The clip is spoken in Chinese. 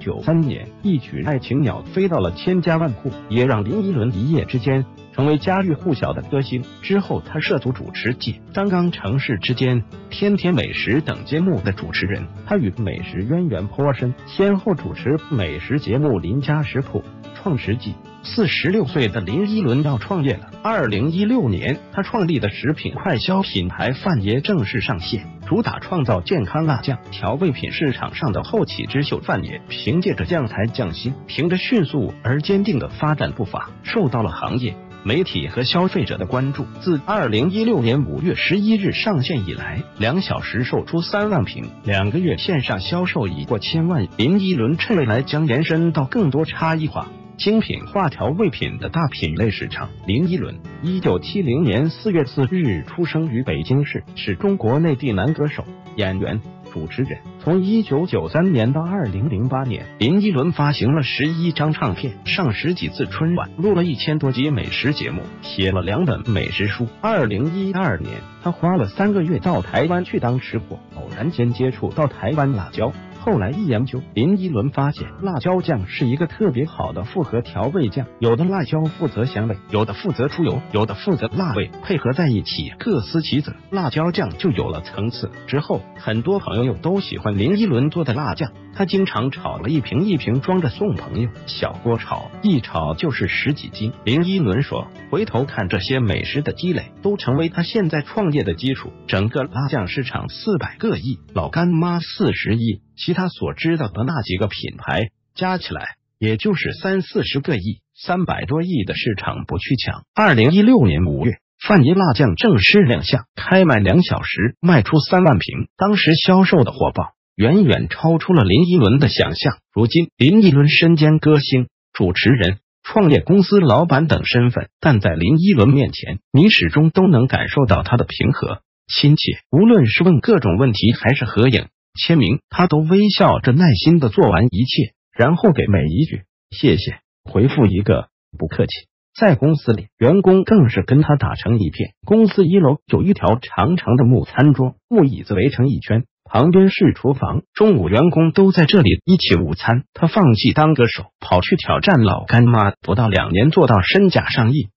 1993年，一曲《爱情鸟》飞到了千家万户，也让林依轮一夜之间成为家喻户晓的歌星。之后，他涉足主持界，张刚城市之间、天天美食等节目的主持人，他与美食渊源颇深，先后主持美食节目《林家食谱》、创食记。46岁的林依轮要创业了。2016年，他创立的食品快消品牌范爷正式上线，主打创造健康辣酱。调味品市场上的后起之秀范爷，凭借着酱才匠心，凭着迅速而坚定的发展步伐，受到了行业、媒体和消费者的关注。自2016年5月11日上线以来，2小时售出3万瓶，2个月线上销售已过1000万。林依轮趁未来将延伸到更多差异化、精品化调味品的大品类市场。林依轮1970年4月4日出生于北京市，是中国内地男歌手、演员、主持人。从1993年到2008年，林依轮发行了11张唱片，上10几次春晚，录了1000多集美食节目，写了2本美食书。2012年，他花了3个月到台湾去当吃货，偶然间接触到台湾辣椒。后来一研究，林依轮发现辣椒酱是一个特别好的复合调味酱，有的辣椒负责香味，有的负责出油，有的负责辣味，配合在一起各司其责，辣椒酱就有了层次。之后很多朋友都喜欢林依轮做的辣酱，他经常炒了一瓶一瓶装着送朋友，小锅炒一炒就是10几斤。林依轮说，回头看这些美食的积累，都成为他现在创业的基础。整个辣酱市场400个亿，老干妈40亿，其他所知道的那几个品牌加起来也就是30-40个亿，300多亿的市场不去抢。2016年5月，范爷辣酱正式亮相，开卖2小时卖出3万瓶，当时销售的火爆远远超出了林依轮的想象。如今林依轮身兼歌星、主持人、创业公司老板等身份，但在林依轮面前，你始终都能感受到他的平和、亲切。无论是问各种问题还是合影、签名，他都微笑着耐心的做完一切，然后给每一句谢谢回复一个不客气。在公司里，员工更是跟他打成一片。公司1楼有一条长长的木餐桌，木椅子围成一圈，旁边是厨房，中午员工都在这里一起午餐。他放弃当歌手，跑去挑战老干妈，不到2年做到身价上亿。